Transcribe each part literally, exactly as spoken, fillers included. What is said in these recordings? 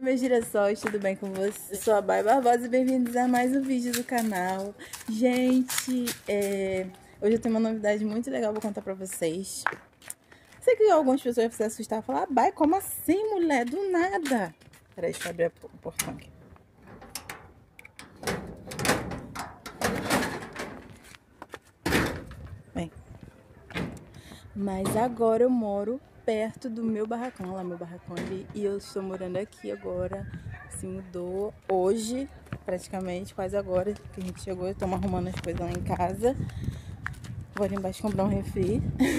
Meus girassóis, tudo bem com vocês? Eu sou a Bay Barbosa e bem-vindos a mais um vídeo do canal. Gente, é... hoje eu tenho uma novidade muito legal pra contar pra vocês. Sei que algumas pessoas vão se assustar e falar: Bay, como assim, mulher? Do nada. Peraí, deixa eu abrir o portão aqui. Bem, mas agora eu moro perto do meu barracão. Olha lá meu barracão ali. E eu estou morando aqui agora. Se mudou hoje, praticamente, quase agora que a gente chegou. Eu tô arrumando as coisas lá em casa. Vou ali embaixo comprar um refri.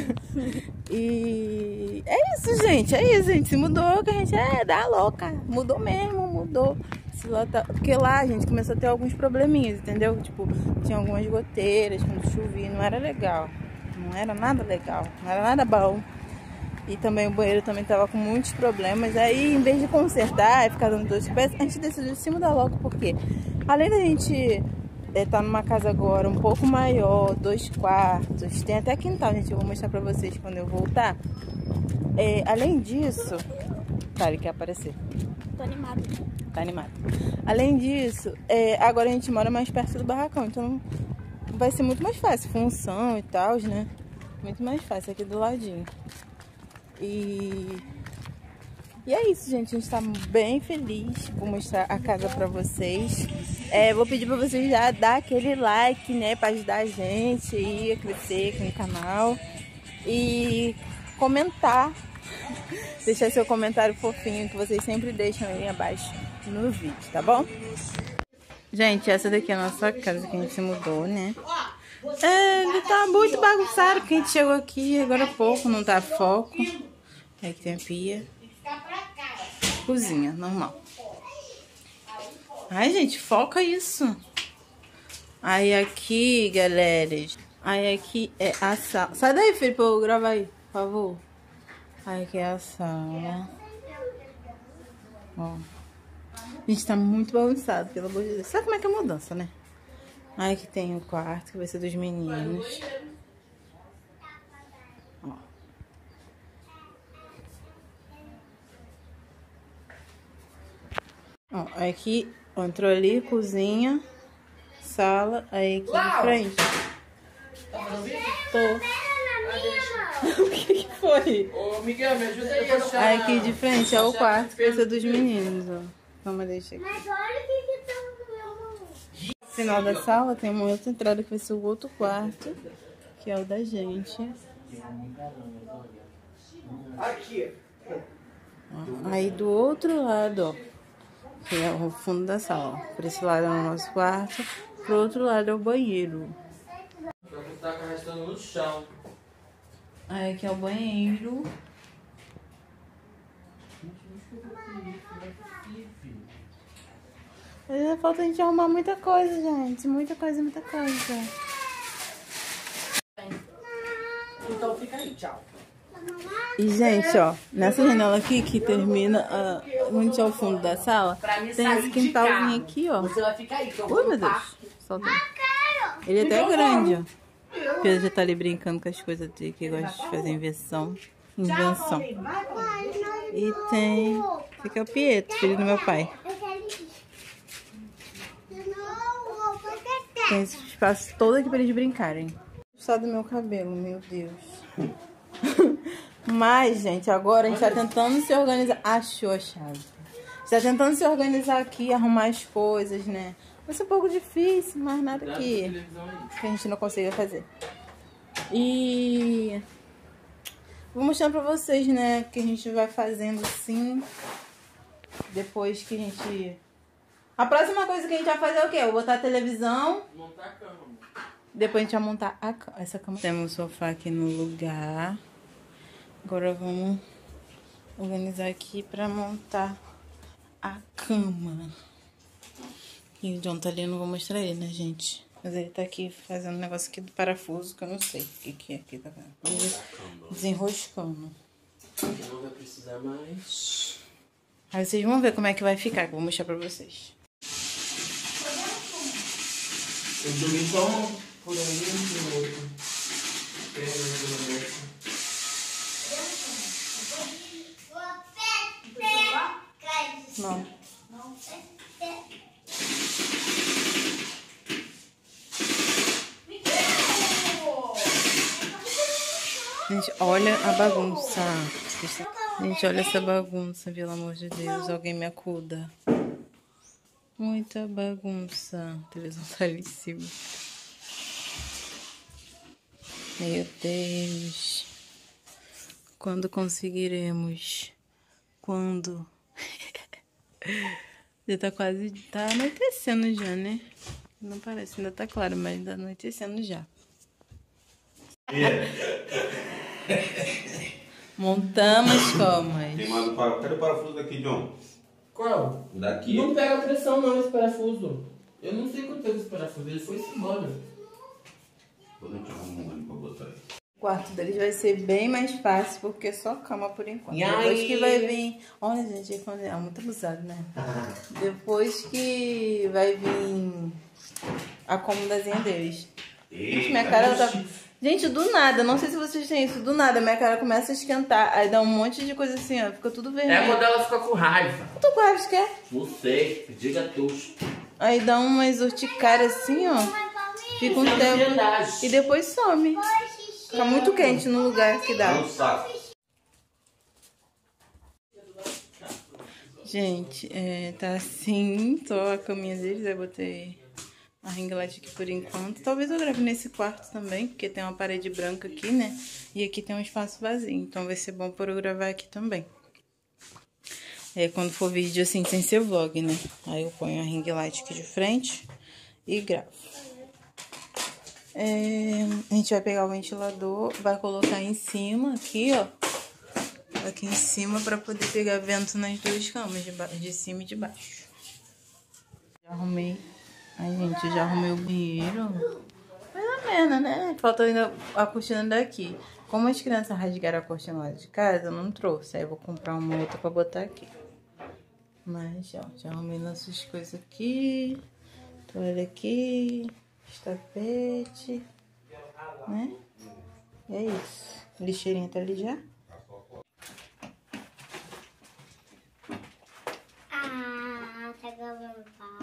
E é isso, gente. É isso, gente. Se mudou, que a gente é da louca. Mudou mesmo, mudou. Se lá tá... Porque lá a gente começou a ter alguns probleminhas, entendeu? Tipo, tinha algumas goteiras quando chovia. Não era legal. Não era nada legal. Não era nada bom. E também o banheiro também tava com muitos problemas. Aí, em vez de consertar e ficar dando dor de cabeça, a gente decidiu se mudar logo. Porque além da gente estar é, numa casa agora um pouco maior, dois quartos, tem até quintal, gente. Eu vou mostrar pra vocês quando eu voltar. É, além disso... Tá, ele quer aparecer. Tô animado. Tá animado. Além disso, é, agora a gente mora mais perto do barracão. Então vai ser muito mais fácil. Função e tal, né? Muito mais fácil aqui do ladinho. E... e é isso, gente. A gente tá bem feliz. Vou mostrar a casa pra vocês. É, vou pedir pra vocês já dar aquele like, né? Pra ajudar a gente aí a crescer aqui no canal. E comentar. Deixar seu comentário fofinho que vocês sempre deixam aí abaixo no vídeo, tá bom? Gente, essa daqui é a nossa casa que a gente se mudou, né? É, ele tá muito bagunçado porque a gente chegou aqui agora há pouco, não tá foco. Aqui tem a pia. Cozinha, normal. Ai, gente, foca isso. Aí aqui, galera. Aí aqui é a sala. Sai daí, filho, pra eu gravar aí, por favor. Aí aqui é a sala. Ó. A gente tá muito bagunçado, pelo amor de Deus. Sabe como é que é a mudança, né? Aí aqui tem o quarto, que vai ser dos meninos. Ó. Ó, aí aqui, ó, entrou ali, cozinha, sala, aí aqui de frente. Tô. O que que foi? Ô, Miguel, me ajuda aí a achar. Aí aqui de frente é o quarto, que vai ser dos meninos, ó. Vamos deixar aqui. Mas olha o que que tá no meu mão. No final da sala tem uma outra entrada que vai ser o outro quarto, que é o da gente. Aqui. Ó, aí do outro lado, ó, que é o fundo da sala. Ó. Por esse lado é o nosso quarto, pro outro lado é o banheiro. Vai estar arrastando no chão. Aí aqui é o banheiro. Ainda falta a gente arrumar muita coisa, gente. Muita coisa, muita coisa. Então fica aí, tchau. E, gente, ó, nessa janela aqui que termina, uh, onde é o fundo da sala, tem esse quintalzinho aqui, ó. Você vai ficar aí, que eu Ui, meu Deus. Solta aí. Ele é até grande, ó. Pedro já tá ali brincando com as coisas dele, que gosta de fazer invenção. Invenção. E tem... Fica o Pietro, filho do meu pai. Tem esse espaço todo aqui pra eles brincarem. Só do meu cabelo, meu Deus. Mas, gente, agora a gente tá tentando se organizar. Achou a chave. A gente tá tentando se organizar aqui, arrumar as coisas, né? Vai ser um pouco difícil, mas nada que, que a gente não consiga fazer. E vou mostrar pra vocês, né, que a gente vai fazendo assim. Depois que a gente... A próxima coisa que a gente vai fazer é o quê? Eu vou botar a televisão. Montar a cama. Depois a gente vai montar a, essa cama. Temos o sofá aqui no lugar. Agora vamos organizar aqui pra montar a cama. E o John tá ali, eu não vou mostrar ele, né, gente? Mas ele tá aqui fazendo um negócio aqui do parafuso, que eu não sei o que que é aqui, tá vendo? Desenroscando. Não vai precisar mais. Aí vocês vão ver como é que vai ficar, que eu vou mostrar pra vocês. Eu dormi só um por aí e outro. Não. Não. É, é. Gente, olha a bagunça. Gente, olha essa bagunça, pelo amor de Deus. Alguém me acuda. Muita bagunça. A televisão tá ali em cima. Meu Deus. Quando conseguiremos? Quando? Já tá quase... Tá anoitecendo já, né? Não parece, ainda tá claro, mas tá anoitecendo já. Montamos comas. Queimado o parafuso. Cadê o parafuso daqui, John? Qual? Daqui. Não pega pressão não esse parafuso. Eu não sei quanto teve esse parafuso, ele foi embora. Depois a gente arruma um ali pra botar aí. O quarto deles vai ser bem mais fácil, porque é só cama por enquanto. E Depois aí? que vai vir... Olha, gente, é muito abusado, né? Depois que vai vir a cômodazinha deles. Gente, minha cara tá... Gente, do nada, não sei se vocês têm isso, do nada minha cara começa a esquentar, aí dá um monte de coisa assim, ó, fica tudo vermelho. É quando ela fica com raiva. Tu com raiva, quer? Não sei, diga tu. Aí dá umas urticárias assim, ó, fica um Isso é tempo ansiedade. e depois some. Fica muito quente no lugar que dá. Não saco. Gente, é, tá assim, só a caminha deles, aí botei a ring light aqui por enquanto. Talvez eu grave nesse quarto também, porque tem uma parede branca aqui, né? E aqui tem um espaço vazio, então vai ser bom por eu gravar aqui também. É, quando for vídeo assim, sem ser vlog, né? Aí eu ponho a ring light aqui de frente e gravo. É, a gente vai pegar o ventilador, vai colocar em cima aqui, ó. Aqui em cima pra poder pegar vento nas duas camas, de, de cima e de baixo. Já arrumei. Ai, gente, já arrumei o banheiro. Mais ou menos, né? Falta ainda a cortina daqui. Como as crianças rasgaram a cortina lá de casa, eu não trouxe. Aí eu vou comprar uma outra pra botar aqui. Mas, ó, já arrumei nossas coisas aqui. Toalha aqui. Tapete. Né? E é isso. Lixeirinha tá ali já. Ah, tá gravando pau.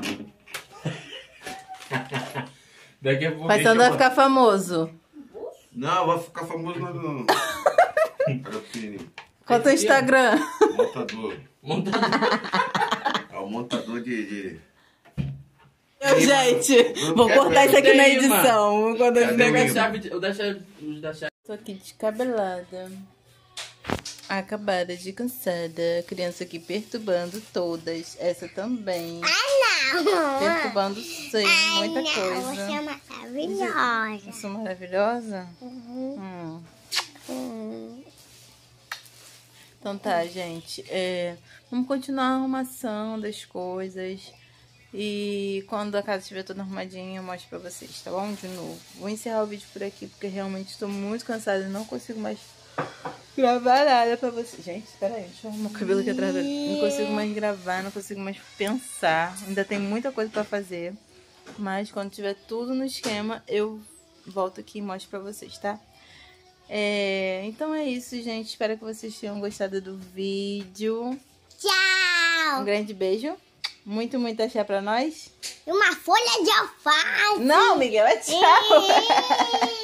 Daqui a pouco. Mas você vai ficar famoso. Não, vai ficar famoso no... no... Qual é o teu Instagram? Montador. Montador. É o montador de... de... Eu, gente, vou cortar isso aqui na edição. Vou cortar esse negócio. O da chave. O da chave. Tô aqui descabelada. Acabada de cansada. Criança aqui perturbando todas. Essa também. Ah, não! Perturbando sim, muita não, coisa. Você é maravilhosa. Eu sou maravilhosa? Uhum. Hum. Hum. Então tá, gente. É, vamos continuar a arrumação das coisas. E quando a casa estiver toda arrumadinha, eu mostro pra vocês, tá bom? De novo. Vou encerrar o vídeo por aqui, porque realmente estou muito cansada e não consigo mais gravar nada pra vocês. Gente, espera aí, deixa eu arrumar o cabelo aqui atrás. Não consigo mais gravar, não consigo mais pensar. Ainda tem muita coisa pra fazer. Mas quando tiver tudo no esquema, eu volto aqui e mostro pra vocês, tá? É, então é isso, gente. Espero que vocês tenham gostado do vídeo. Tchau! Um grande beijo. Muito, muito axé pra nós. Uma folha de alface. Não, Miguel, é tchau.